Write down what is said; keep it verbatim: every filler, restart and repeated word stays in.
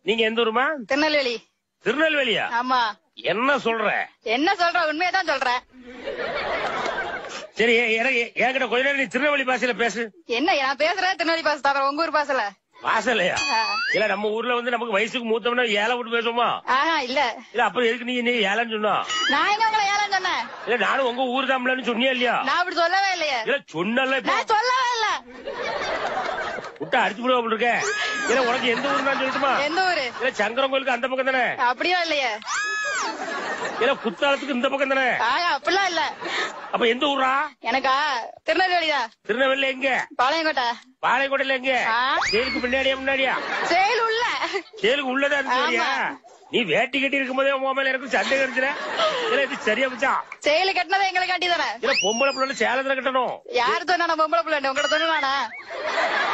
நீங்க எந்த ஊருமா? திருநெல்வேலி. திருநெல்வேலியா? ஆமா. என்ன சொல்ற? என்ன சொல்ற? உண்மையதான் சொல்றேன். சரி, என்கிட்ட கொஞ்ச நேரம் நீ திருநெல்வேலி பாசையில பேசு. என்ன நான் பேசுறேன் திருநெல்வேலி பாச தவிர உங்க ஊர் பாசல பாசலையா? இல்ல நம்ம ஊர்ல வந்து நமக்கு வயசுக்கு மூத்தவனா ஏழை விட்டு பேசுவோமா? இல்ல இல்ல அப்புறம் எதுக்கு நீ நீ ஏழைன்னு சொன்னா? நான் எங்க உங்களை ஏழைன்னு சொன்னேன்? இல்ல நானும் உங்க ஊர் தாம்லன்னு சொன்னியா இல்லையா? நான் அப்படி சொல்லவே இல்லையே. இல்ல சொன்னல நான் சொல்லவே இல்ல. விட்டா அடிச்சு விடுவா போல இருக்க. இல்ல உனக்கு எந்த ஊர் தான் சொல்லட்டுமா? எந்த ஊரு? இல்ல சங்கரன் கோயிலுக்கு அந்த பக்கம் தானே? அப்படியா இல்லையே. இல்ல குத்தாலத்துக்கு இந்த பக்கம் தானே? அப்படிலாம் இல்ல. அப்ப எந்த ஊரா? எனக்கா திருநெல்வேலியா. திருநெல்வேலி எங்க? பாளையங்கோட்டை. பாளையங்கோட்டையில எங்க? செயலுக்கு பின்னாடியா முன்னாடியா? செயல் உள்ள. செயலுக்கு உள்ளதான் இருந்தியா? நீ வேட்டி கட்டி இருக்கும் போதே உன் மேல எனக்கு சண்டை கிடைச்சிட. இல்ல இது சரியா போச்சா? செயலு கட்டினதை எங்களை காட்டி தானே. இல்ல பொம்பளை பிள்ளை சேலத்துல கட்டணும். யாரு சொன்னா பொம்பளை பிள்ளை? உங்கள்கிட்ட சொன்னா